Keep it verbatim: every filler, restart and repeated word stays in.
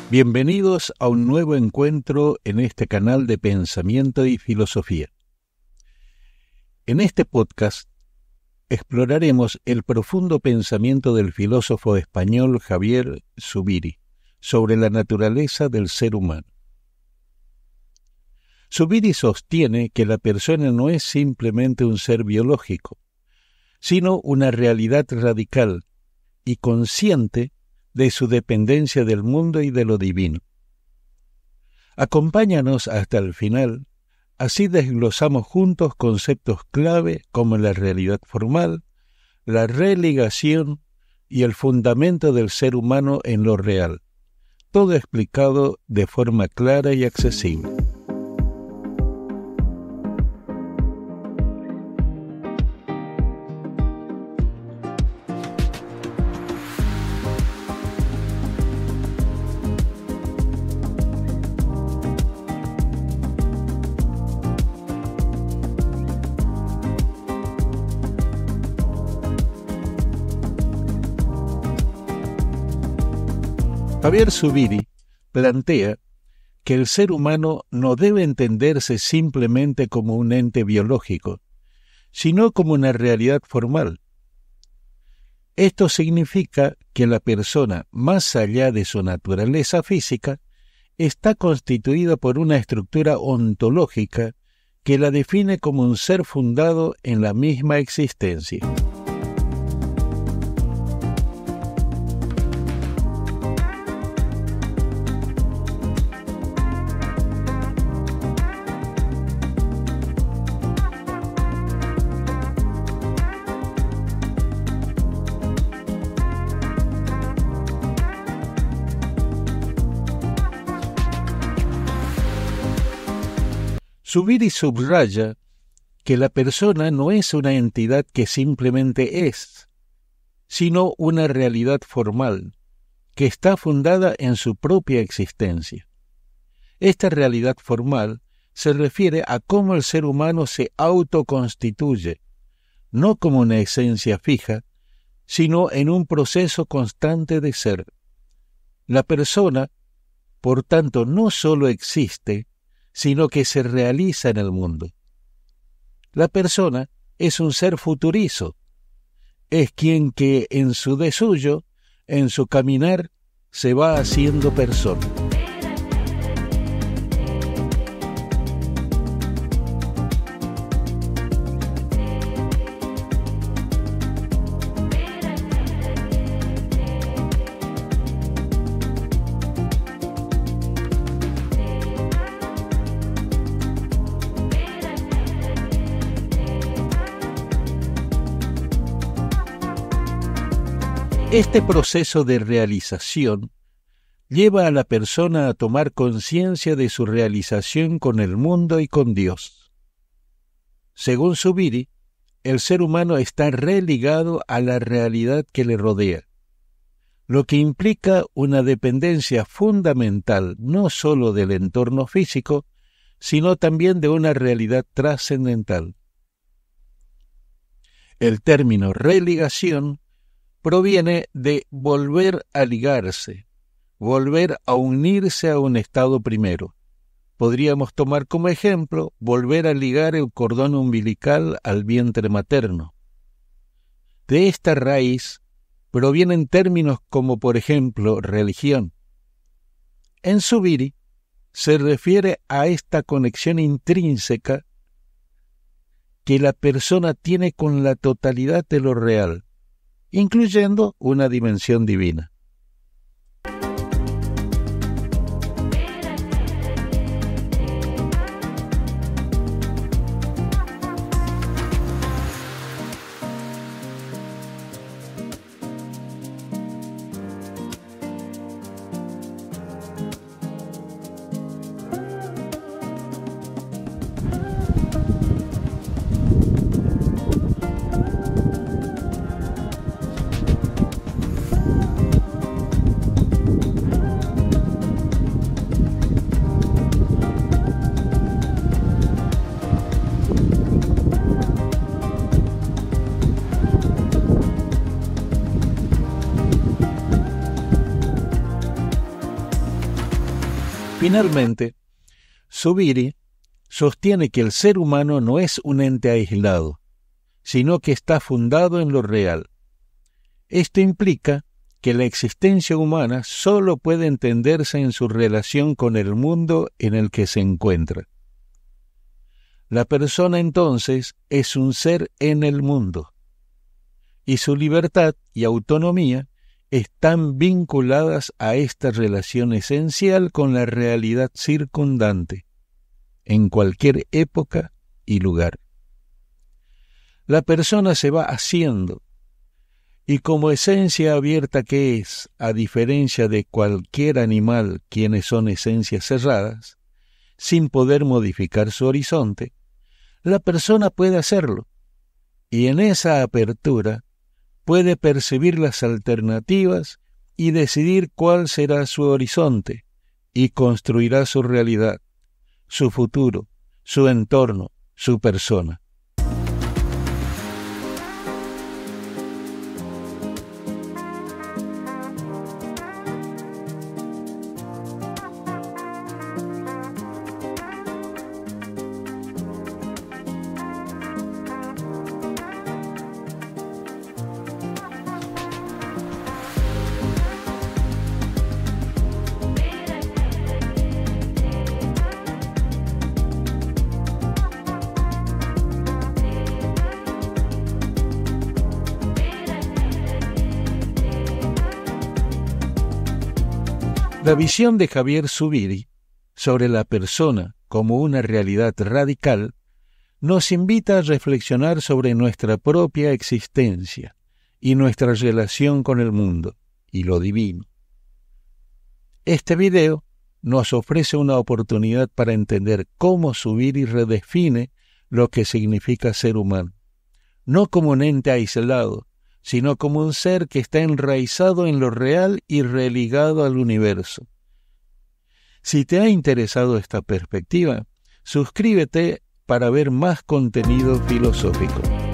Bienvenidos a un nuevo encuentro en este canal de pensamiento y filosofía. En este podcast exploraremos el profundo pensamiento del filósofo español Javier Zubiri sobre la naturaleza del ser humano. Zubiri sostiene que la persona no es simplemente un ser biológico, sino una realidad radical y consciente de su dependencia del mundo y de lo divino. Acompáñanos hasta el final, así desglosamos juntos conceptos clave como la realidad formal, la religación y el fundamento del ser humano en lo real, todo explicado de forma clara y accesible. Javier Zubiri plantea que el ser humano no debe entenderse simplemente como un ente biológico, sino como una realidad formal. Esto significa que la persona, más allá de su naturaleza física, está constituida por una estructura ontológica que la define como un ser fundado en la misma existencia. Zubiri subraya que la persona no es una entidad que simplemente es, sino una realidad formal, que está fundada en su propia existencia. Esta realidad formal se refiere a cómo el ser humano se autoconstituye, no como una esencia fija, sino en un proceso constante de ser. La persona, por tanto, no solo existe, sino que se realiza en el mundo. La persona es un ser futurizo, es quien que en su desuyo, en su caminar, se va haciendo persona. Este proceso de realización lleva a la persona a tomar conciencia de su realización con el mundo y con Dios. Según Zubiri, el ser humano está religado a la realidad que le rodea, lo que implica una dependencia fundamental no solo del entorno físico, sino también de una realidad trascendental. El término religación proviene de volver a ligarse, volver a unirse a un estado primero. Podríamos tomar como ejemplo volver a ligar el cordón umbilical al vientre materno. De esta raíz provienen términos como, por ejemplo, religión. En Zubiri se refiere a esta conexión intrínseca que la persona tiene con la totalidad de lo real, incluyendo una dimensión divina. Finalmente, Zubiri sostiene que el ser humano no es un ente aislado, sino que está fundado en lo real. Esto implica que la existencia humana solo puede entenderse en su relación con el mundo en el que se encuentra. La persona entonces es un ser en el mundo, y su libertad y autonomía están vinculadas a esta relación esencial con la realidad circundante, en cualquier época y lugar. La persona se va haciendo, y como esencia abierta que es, a diferencia de cualquier animal quienes son esencias cerradas, sin poder modificar su horizonte, la persona puede hacerlo, y en esa apertura puede percibir las alternativas y decidir cuál será su horizonte, y construirá su realidad, su futuro, su entorno, su persona. La visión de Javier Zubiri sobre la persona como una realidad radical nos invita a reflexionar sobre nuestra propia existencia y nuestra relación con el mundo y lo divino. Este video nos ofrece una oportunidad para entender cómo Zubiri redefine lo que significa ser humano, no como un ente aislado, sino como un ser que está enraizado en lo real y religado al universo. Si te ha interesado esta perspectiva, suscríbete para ver más contenido filosófico.